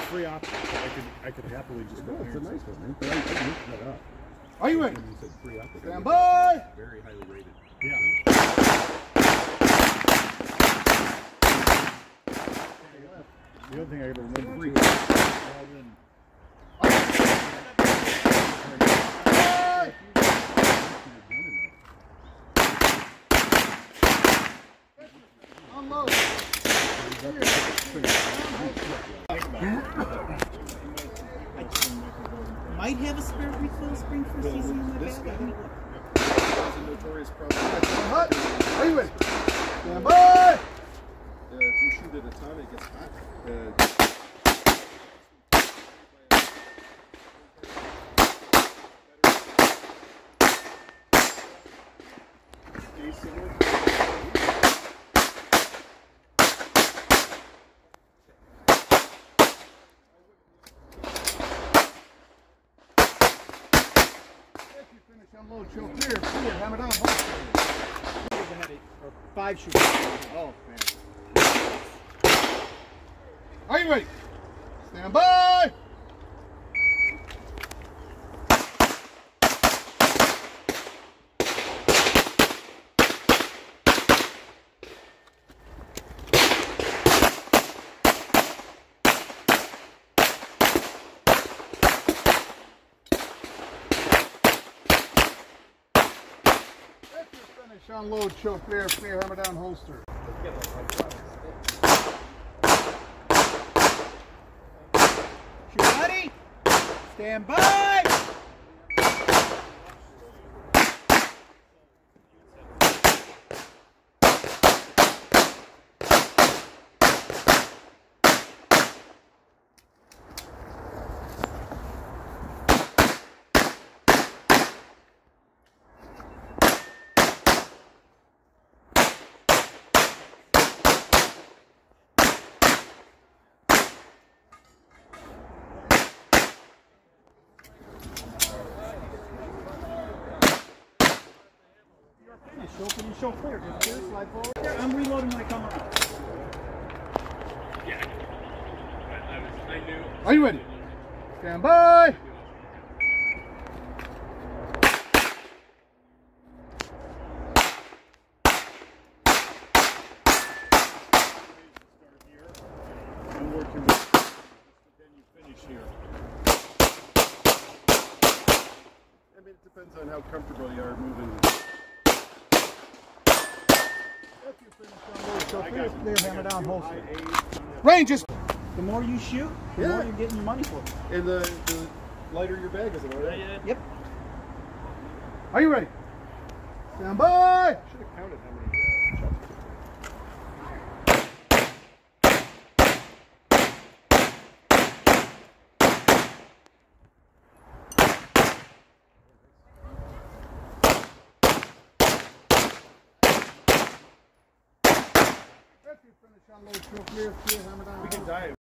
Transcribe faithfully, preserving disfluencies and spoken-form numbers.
free option. I could, I could happily just go. No, it's a nice one, man. But I, I looked that up. Are you ready? When you said free optic, Stand by. Very highly rated. Yeah. The other thing I gotta remember too. Unload. Might have a spare refill spring for season in my This bag. guy, that's a notorious problem. Hot. Are you ready? Stand by. Uh, if you shoot at a ton, it gets hot. Uh, Unload, show clear, clear, hammer down, hold. Or five shooters. Oh, man. Are you ready? Stand by. Unload, show clear, clear, hammer down, holster. Shoot ready? Stand by! Show, can you show clear? Just clear, slide forward. There, I'm reloading when I come around. Yeah. I, I, was, I knew. Are you ready? Stand by. I'm working with, then you finish here. I mean, it depends on how comfortable you are moving. Show clear, clear, hammer down, holster. Range is. The more you shoot, the Yeah. more you're getting your money for. And the, the lighter your bag is, am I right? Yep. Are you ready? Stand by. Should have counted how many uh, shots. Finish, unload, show clear, clear, hammer down. We can dive.